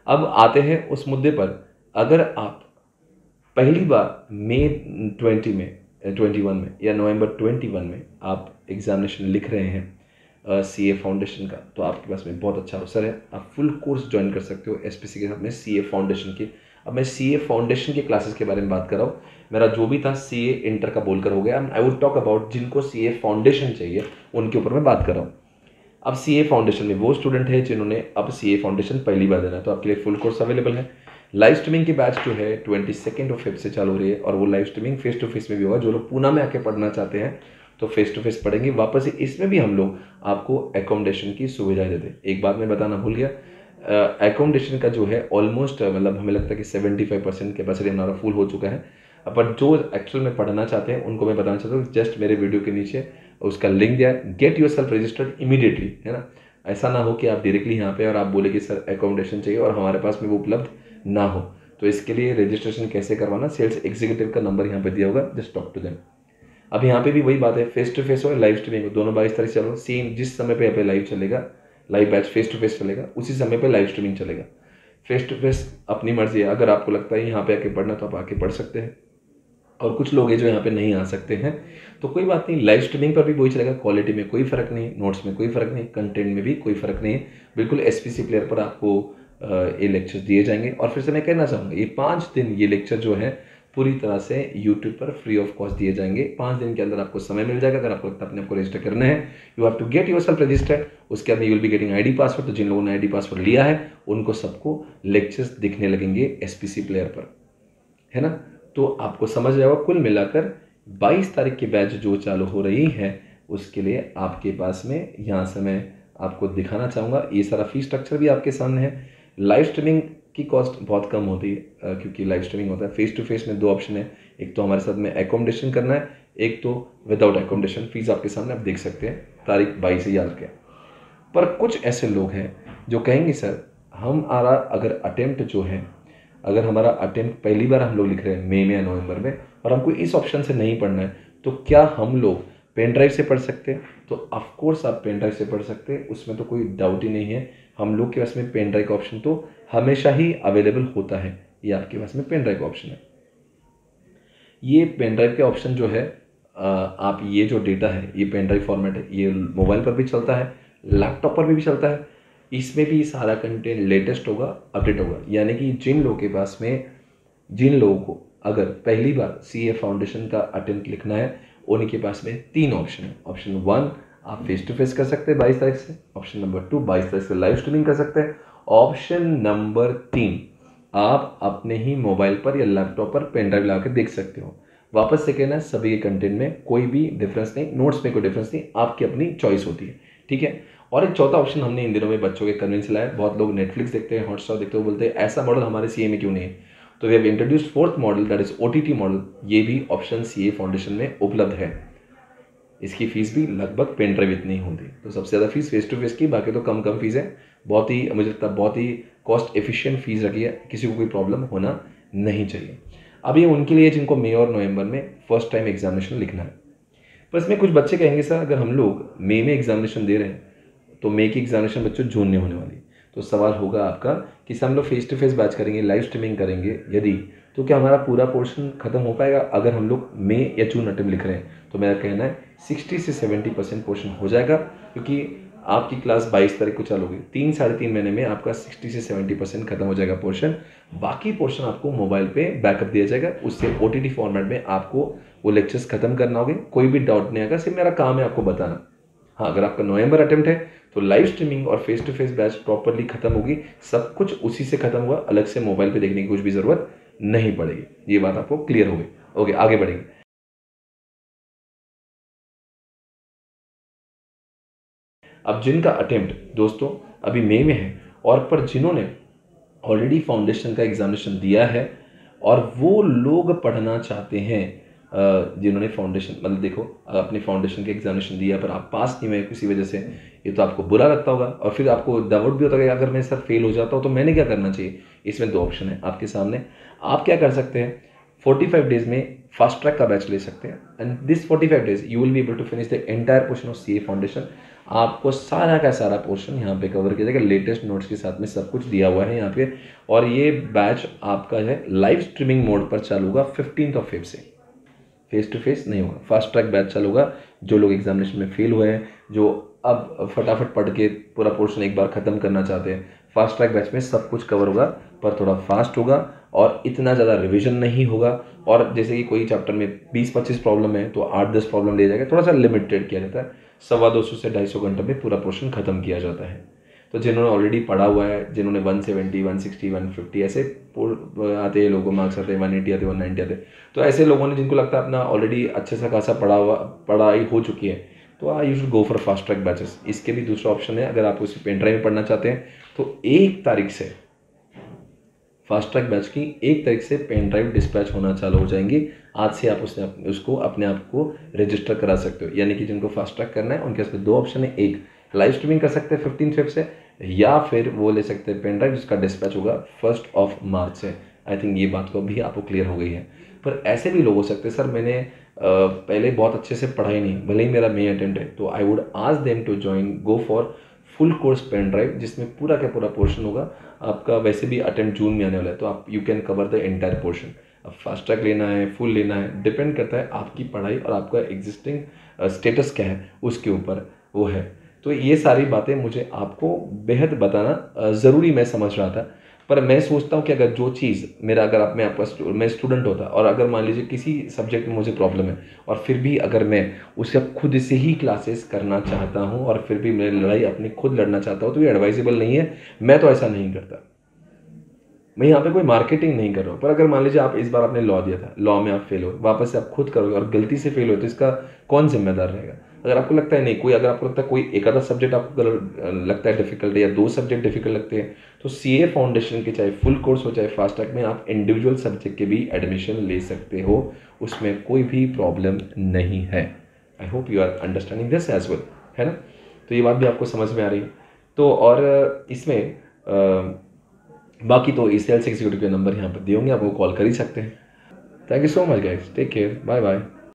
अब आते हैं उस मुद्दे पर, अगर आप पहली बार मई 21 में या नवंबर 21 में आप एग्जामिनेशन लिख रहे हैं सीए फाउंडेशन का, तो आपके पास में बहुत अच्छा अवसर है, आप फुल कोर्स ज्वाइन कर सकते हो एसपीसी के साथ में सीए फाउंडेशन की। अब मैं सीए फाउंडेशन के क्लासेस के बारे में बात कर रहा हूँ, मेरा जो भी था सीए इंटर का बोलकर हो गया। आई वुड टॉक अबाउट जिनको सीए फाउंडेशन चाहिए, उनके ऊपर मैं बात कर रहा हूँ। अब सीए फाउंडेशन में वो स्टूडेंट है जिन्होंने अब सीए फाउंडेशन पहली बार देना है, तो आपके लिए फुल कोर्स अवेलेबल है। लाइव स्ट्रीमिंग की बैच जो है 22 से चालू हो रही है, और वो live streaming face to face में भी होगा। जो लोग पूना में आके पढ़ना चाहते हैं तो फेस टू फेस पढ़ेंगे वापस। इसमें भी हम लोग आपको एकोमोडेशन की सुविधा देते हैं। एक बात मैं बताना भूल गया, एकोमोडेशन का जो है ऑलमोस्ट मतलब हमें लगता है कि 75% कैपेसिटी हमारा फुल हो चुका है। पर जो एक्चुअल में पढ़ना चाहते हैं उनको मैं बताना चाहता हूँ, जस्ट मेरे वीडियो के नीचे उसका लिंक दिया है, get yourself registered immediately, है ना। ऐसा ना हो कि आप डायरेक्टली यहाँ पे और आप बोले कि सर एकोमोडेशन चाहिए और हमारे पास में वो उपलब्ध ना हो। तो इसके लिए रजिस्ट्रेशन कैसे करवाना, सेल्स एग्जीक्यूटिव का नंबर यहाँ पे दिया होगा, जस्ट टॉक टू देम। अब यहाँ पे भी वही बात है, फेस टू फेस हो लाइव स्ट्रीमिंग हो, दोनों 22 तारीख चलो, सेम जिस समय पे यहाँ पे लाइव चलेगा, live batch face to face चलेगा, उसी समय पे लाइव स्ट्रीमिंग चलेगा। फेस टू फेस अपनी मर्जी है, अगर आपको लगता है यहाँ पे आके पढ़ना तो आप आके पढ़ सकते हैं, और कुछ लोग हैं जो यहाँ पे नहीं आ सकते हैं तो कोई बात नहीं, लाइव स्ट्रीमिंग पर भी वही चलेगा। क्वालिटी में कोई फ़र्क नहीं, नोट्स में कोई फ़र्क नहीं, कंटेंट में भी कोई फ़र्क नहीं है। बिल्कुल एसपीसी प्लेयर पर आपको ये लेक्चर्स दिए जाएंगे। और फिर से मैं कहना चाहूँगा, ये 5 दिन ये लेक्चर जो है पूरी तरह से यूट्यूब पर फ्री ऑफ कॉस्ट दिए जाएंगे। 5 दिन के अंदर आपको समय मिल जाएगा। अगर आपको लगता है अपने आपको रजिस्टर करना है, you have to get yourself registered. उसके बाद you will be getting ID password. तो जिन लोगों ने आईडी पासवर्ड लिया है उनको सबको लेक्चर्स दिखने लगेंगे एसपीसी प्लेयर पर, है ना। तो आपको समझ जाएगा। कुल मिलाकर 22 तारीख की बैच जो चालू हो रही है उसके लिए आपके पास में यहाँ से मैं आपको दिखाना चाहूँगा, ये सारा फीस स्ट्रक्चर भी आपके सामने है। लाइव स्ट्रीमिंग की कॉस्ट बहुत कम होती है क्योंकि लाइव स्ट्रीमिंग होता है। फेस टू फेस में 2 ऑप्शन है, एक तो हमारे साथ में एकोमोडेशन करना है, एक तो विदाउट एकोमोडेशन। फीस आपके सामने आप देख सकते हैं, तारीख 22 ही याद के। पर कुछ ऐसे लोग हैं जो कहेंगे सर हमारा अगर अटेम्प्ट जो है, अगर हमारा अटेम्प्ट पहली बार हम लोग लिख रहे हैं मई में या नवंबर में और हमको इस ऑप्शन से नहीं पढ़ना है, तो क्या हम लोग पेन ड्राइव से पढ़ सकते हैं? तो ऑफकोर्स आप पेन ड्राइव से पढ़ सकते हैं, उसमें तो कोई डाउट ही नहीं है। हम लोग के पास में पेन ड्राइव का ऑप्शन तो हमेशा ही अवेलेबल होता है। ये आपके पास में पेन ड्राइव का ऑप्शन है। ये पेन ड्राइव के ऑप्शन जो है, आप ये जो डेटा है, ये पेन ड्राइव फॉर्मेट है, ये मोबाइल पर भी चलता है, लैपटॉप पर भी चलता है। इसमें भी सारा कंटेंट लेटेस्ट होगा, अपडेट होगा। यानी कि जिन लोगों के पास में, जिन लोगों को अगर पहली बार सीए फाउंडेशन का अटेम्प्ट लिखना है, उनके पास में 3 ऑप्शन है। ऑप्शन 1 आप फेस टू फेस कर सकते हैं 22 तारीख से। ऑप्शन नंबर 2 22 तारीख से लाइव स्ट्रीमिंग कर सकते हैं। ऑप्शन नंबर 3 आप अपने ही मोबाइल पर या लैपटॉप पर पेन ड्राइव लगा के देख सकते हो। वापस से कहना, सभी के कंटेंट में कोई भी डिफरेंस नहीं, नोट्स में कोई डिफरेंस नहीं, आपकी अपनी चॉइस होती है, ठीक है। और एक चौथा ऑप्शन हमने इन दिनों में बच्चों के कन्विंस लाया। बहुत लोग नेटफ्लिक्स देखते हैं, हॉटस्टार देखते हैं, बोलते हैं ऐसा मॉडल हमारे सीए में क्यों नहीं है। तो we have introduced 4th model, that is OTT model. ये भी ऑप्शन सीए फाउंडेशन में उपलब्ध है। इसकी फीस भी लगभग पेन ड्राइव इतनी होती है। तो सबसे ज़्यादा फीस फेस टू फेस की, बाकी तो कम कम फीस है। बहुत ही मुझे लगता है बहुत ही कॉस्ट एफिशिएंट फीस रखी है, किसी को कोई प्रॉब्लम होना नहीं चाहिए। अब ये उनके लिए जिनको मई और नवंबर में फर्स्ट टाइम एग्जामिनेशन लिखना है। पर इसमें कुछ बच्चे कहेंगे सर अगर हम लोग मई में एग्जामिनेशन दे रहे हैं तो मई की एग्जामिनेशन बच्चों जून में होने वाली। तो सवाल होगा आपका कि सर हम लोग फेस टू फेस बैच करेंगे, लाइव स्ट्रीमिंग करेंगे यदि, तो क्या हमारा पूरा पोर्शन खत्म हो पाएगा अगर हम लोग मई या जून अटेम्प्ट लिख रहे हैं? तो मेरा कहना है 60 से 70% पोर्शन हो जाएगा, क्योंकि आपकी क्लास 22 तारीख को चालू होगी। 3 साढ़े 3 महीने में आपका 60 से 70% खत्म हो जाएगा पोर्शन। बाकी पोर्शन आपको मोबाइल पे बैकअप दिया जाएगा, उससे ओटीटी फॉर्मेट में आपको वो लेक्चर्स खत्म करना होगा। कोई भी डाउट नहीं आएगा, सिर्फ मेरा काम है आपको बताना। हाँ, अगर आपका नवंबर अटेम्प्ट है तो लाइव स्ट्रीमिंग और face to face batch properly खत्म होगी, सब कुछ उसी से खत्म हुआ, अलग से मोबाइल पे देखने की कुछ भी जरूरत नहीं पड़ेगी। ये बात आपको क्लियर हो गई। ओके, आगे बढ़ेंगे। अब जिनका अटेम्प्ट दोस्तों अभी मई में है और पर जिन्होंने ऑलरेडी फाउंडेशन का एग्जामिनेशन दिया है और वो लोग पढ़ना चाहते हैं, जिन्होंने फाउंडेशन मतलब देखो अपने फाउंडेशन के एग्जामिनेशन दिया पर आप पास नहीं हुए किसी वजह से, ये तो आपको बुरा लगता होगा और फिर आपको डाउट भी होता है अगर मैं सर फेल हो जाता हूँ तो मैंने क्या करना चाहिए। इसमें 2 ऑप्शन है आपके सामने। आप क्या कर सकते हैं, 45 डेज में फास्ट ट्रैक का बैच ले सकते हैं and this 45 days you will be able to finish the entire portion of CA foundation. आपको सारा का सारा पोर्शन यहाँ पे कवर किया जाएगा, लेटेस्ट नोट्स के साथ में सब कुछ दिया हुआ है यहाँ पे। और ये बैच आपका है लाइव स्ट्रीमिंग मोड पर चालू होगा 15 Feb से, फेस टू फेस नहीं होगा। फास्ट ट्रैक बैच चालू होगा। जो लोग एग्जामिनेशन में फेल हुए हैं, जो अब फटाफट पढ़ के पूरा पोर्शन एक बार ख़त्म करना चाहते हैं, फास्ट ट्रैक बैच में सब कुछ कवर होगा, पर थोड़ा फास्ट होगा और इतना ज़्यादा रिवीजन नहीं होगा। और जैसे कि कोई चैप्टर में 20-25 प्रॉब्लम है तो 8-10 प्रॉब्लम ले जाएगा, थोड़ा सा लिमिटेड किया जाता है। 250 से 250 घंटे में पूरा पोर्शन ख़त्म किया जाता है। तो जिन्होंने ऑलरेडी पढ़ा हुआ है, जिन्होंने 170, 160, 150 ऐसे आते हैं, लोगों मार्क्स आते हैं, 180 आते, 190 आते, तो ऐसे लोगों ने जिनको लगता है अपना ऑलरेडी अच्छे से खासा पढ़ाई हो चुकी है, तो you should go for fast track batches. इसके भी दूसरा ऑप्शन है, अगर आप उसी पेन ड्राइव में पढ़ना चाहते हैं तो 1 तारीख से फास्ट ट्रैक बैच की 1 तारीख से पेन ड्राइव डिस्पैच होना चालू हो जाएंगी। आज से आप उसको अपने आप को रजिस्टर करा सकते हो। यानी कि जिनको फास्ट ट्रैक करना है उनके पास 2 ऑप्शन है, एक लाइव स्ट्रीमिंग कर सकते हैं 15 Feb से, या फिर वो ले सकते हैं पेन ड्राइव जिसका डिस्पैच होगा 1 March से। आई थिंक ये बात को भी आपको क्लियर हो गई है। पर ऐसे भी लोग हो सकते हैं, सर मैंने पहले बहुत अच्छे से पढ़ाई नहीं, भले ही मेरा मेन अटेम्प्ट है, तो I would ask them to join go for full course pen drive, जिसमें पूरा का पूरा पोर्शन होगा आपका। वैसे भी अटेम्प्ट जून में आने वाला है, तो आप you can cover the entire portion. अब फास्ट ट्रैक लेना है, फुल लेना है, डिपेंड करता है आपकी पढ़ाई और आपका एग्जिस्टिंग स्टेटस क्या है उसके ऊपर वो है। तो ये सारी बातें मुझे आपको बेहद बताना ज़रूरी मैं समझ रहा था। पर मैं सोचता हूँ कि अगर जो चीज़ मेरा, अगर आप मैं आपका मैं स्टूडेंट होता और अगर मान लीजिए किसी सब्जेक्ट में मुझे प्रॉब्लम है और फिर भी अगर मैं उसका खुद से ही क्लासेस करना चाहता हूँ और फिर भी मैं लड़ाई अपनी खुद लड़ना चाहता हूँ, तो ये एडवाइजेबल नहीं है। मैं तो ऐसा नहीं करता। मैं यहाँ पे कोई मार्केटिंग नहीं कर रहा हूँ। पर अगर मान लीजिए आप इस बार आपने लॉ दिया था, लॉ में आप फेल हो, वापस से आप खुद करोगे और गलती से फेल हो, तो इसका कौन जिम्मेदार रहेगा? अगर आपको लगता है नहीं कोई, अगर आपको लगता है कोई एक आधा सब्जेक्ट आपको लगता है डिफिकल्ट है या 2 सब्जेक्ट डिफिकल्ट लगते हैं, तो सीए फाउंडेशन के चाहे फुल कोर्स हो चाहे फास्ट ट्रैक में आप इंडिविजुअल सब्जेक्ट के भी एडमिशन ले सकते हो, उसमें कोई भी प्रॉब्लम नहीं है। I hope you are understanding this as well, है ना? तो ये बात भी आपको समझ में आ रही है। तो और इसमें बाकी तो इस सेल्स एग्जीक्यूटिव के नंबर यहाँ पर दिए होंगे, आप वो कॉल कर ही सकते हैं। Thank you so much guys, take care, bye bye.